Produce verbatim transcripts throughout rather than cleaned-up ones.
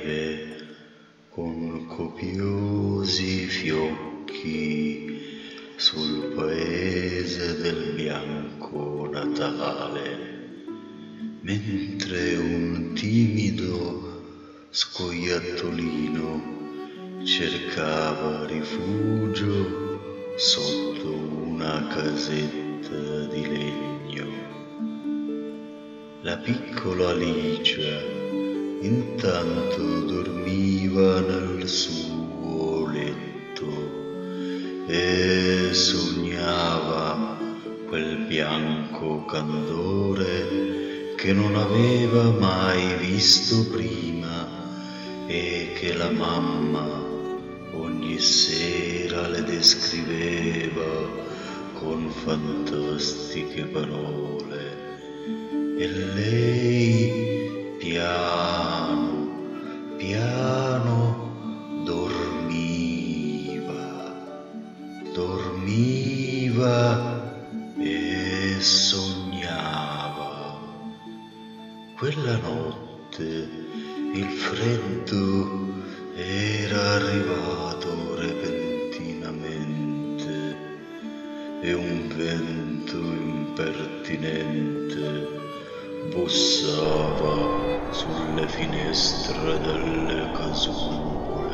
neve con copiosi fiocchi sul paese del bianco Natale, mentre un timido scoiattolino cercava rifugio sotto una casetta di legno. La piccola Alicia intanto dormiva nel suo letto e sognava quel bianco candore che non aveva mai visto prima e che la mamma ogni sera le descriveva con fantastiche parole. E lei piano, piano dormiva, dormiva e sognava. Quella notte il freddo era arrivato repentinamente e un vento impertinente bussava sulle finestre delle casupole.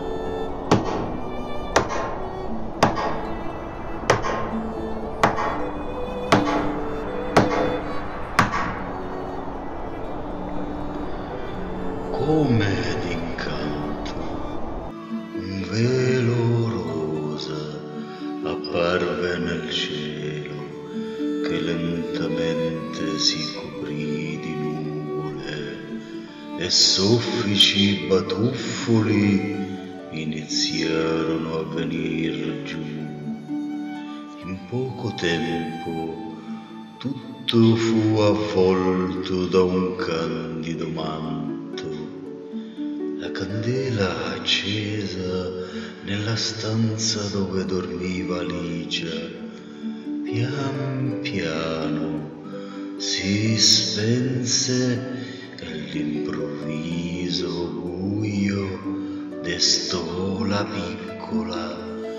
Come d'incanto, un velo rosa apparve nel cielo che lentamente si coprì di nuvole e soffici batuffoli iniziarono a venir giù. In poco tempo tutto fu avvolto da un candido manto. La candela accesa nella stanza dove dormiva Alicia pian piano si spense e l'improvviso buio destò la piccola,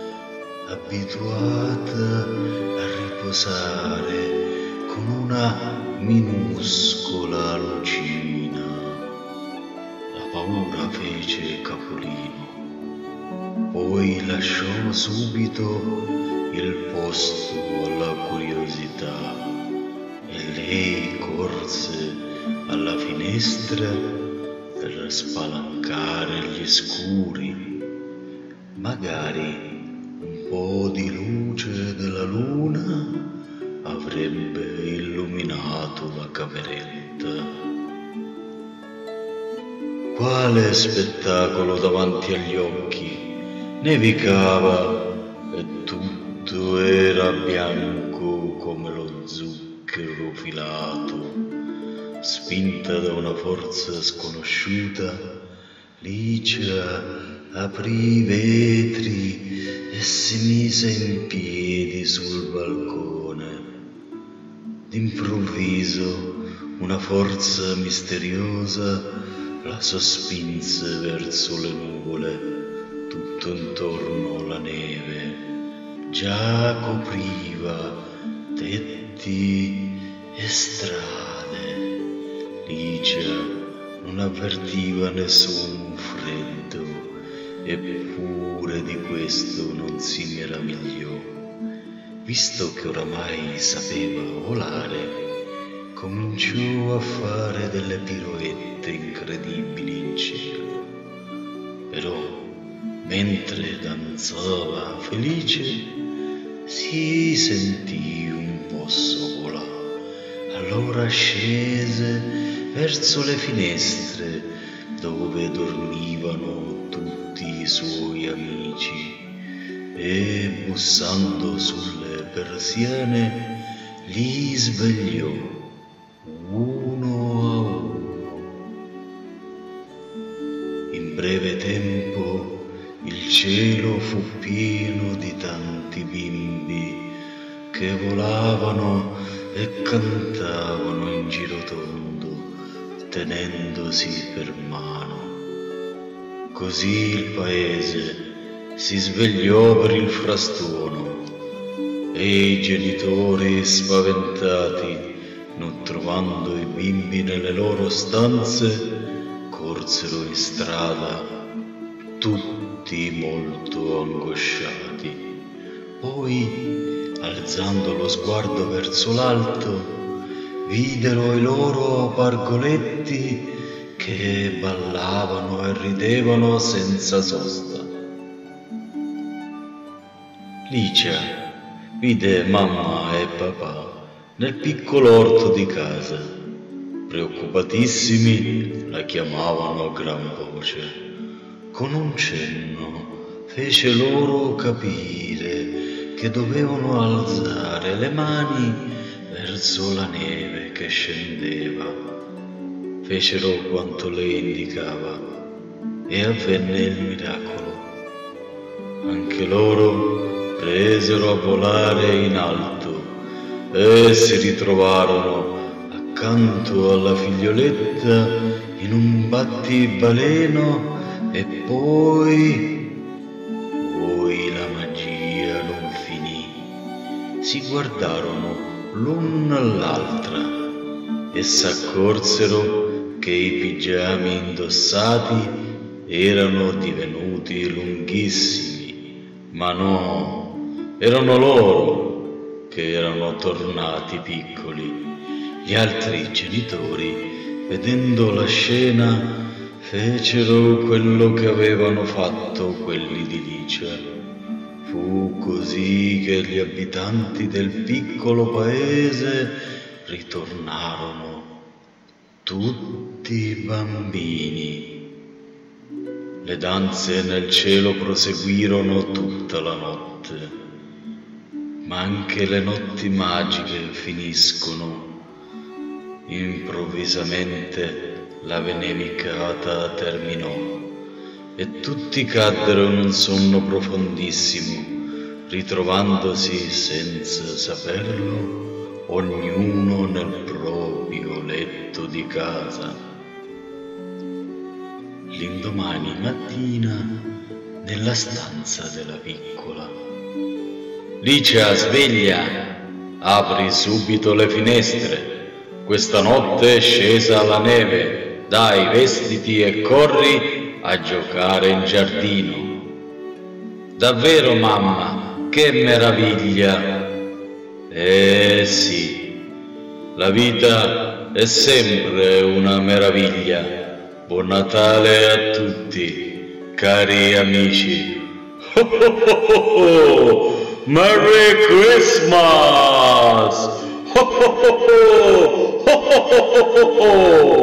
abituata a riposare con una minuscola lucina. La paura fece capolino, poi lasciò subito il posto alla curiosità e lei corse alla finestra per spalancare gli scuri. Magari un po' di luce della luna avrebbe illuminato la cameretta. Quale spettacolo davanti agli occhi! Nevicava e tutto era bianco come lo zucchero filato. Spinta da una forza sconosciuta, Licia aprì i vetri e si mise in piedi sul balcone. D'improvviso una forza misteriosa la sospinse verso le nuvole. Tutto intorno la neve già copriva tetti e strade. Licia non avvertiva nessun freddo, eppure di questo non si meravigliò, visto che oramai sapeva volare. Cominciò a fare delle piroette incredibili in cielo. Però, mentre danzava felice, si sentì un po' sola. Allora scese verso le finestre dove dormivano tutti i suoi amici e, bussando sulle persiane, li svegliò uno a uno. In breve tempo il cielo fu pieno di tanti bimbi che volavano e cantavano in giro tondo, tenendosi per mano. Così il paese si svegliò per il frastuono e i genitori, spaventati, non trovando i bimbi nelle loro stanze, corsero in strada, tutti molto angosciati. Poi, alzando lo sguardo verso l'alto, videro i loro pargoletti che ballavano e ridevano senza sosta. Licia vide mamma e papà nel piccolo orto di casa. Preoccupatissimi la chiamavano a gran voce. Con un cenno fece loro capire che dovevano alzare le mani verso la neve che scendeva. Fecero quanto lei indicava e avvenne il miracolo. Anche loro presero a volare in alto e si ritrovarono accanto alla figlioletta in un battibaleno e poi, poi la magia non finì. Si guardarono l'una all'altra e s'accorsero che i pigiami indossati erano divenuti lunghissimi, ma no, erano loro che erano tornati piccoli. Gli altri genitori, vedendo la scena, fecero quello che avevano fatto quelli di Licia. Fu così che gli abitanti del piccolo paese ritornarono tutti bambini. Le danze nel cielo proseguirono tutta la notte. Ma anche le notti magiche finiscono. Improvvisamente la nevicata terminò e tutti caddero in un sonno profondissimo, ritrovandosi senza saperlo, ognuno nel proprio letto di casa. L'indomani mattina, nella stanza della piccola: Licia, sveglia, apri subito le finestre. Questa notte è scesa la neve. Dai, vestiti e corri a giocare in giardino. Davvero, mamma, che meraviglia! Eh sì, la vita è sempre una meraviglia. Buon Natale a tutti, cari amici. Ho ho ho ho! Merry Christmas! Ho ho ho ho! Ho ho ho ho!